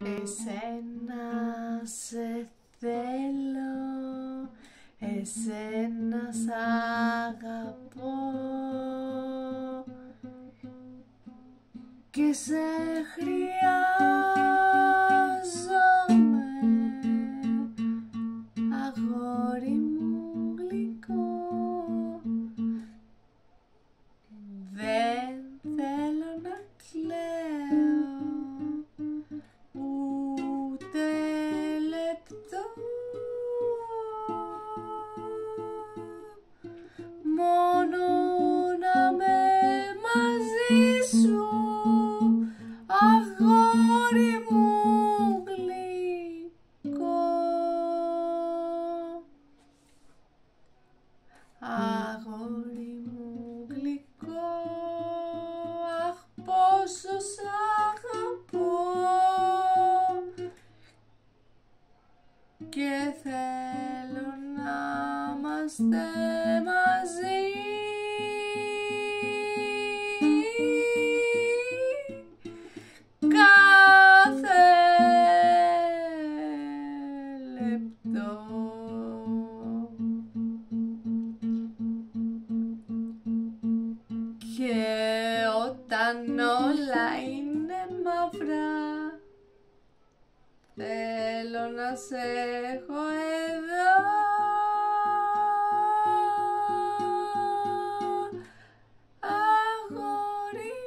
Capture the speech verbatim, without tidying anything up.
Εσένα σε θέλω, εσένα σ' αγαπώ και σε χρειάζομαι, αγόρι μου γλυκό. Δεν θέλω να κλαίω ούτε λεπτό, μόνο να με μαζί σου, αγόρι μου γλυκό. Αγόρι μου γλυκό, αχ πόσο σ' αγαπώ και θέλω να είμαστε μαζί. Κάθε λεπτό. Και όταν όλα είναι μαύρα, θέλω να σε έχω εδώ, αγόρι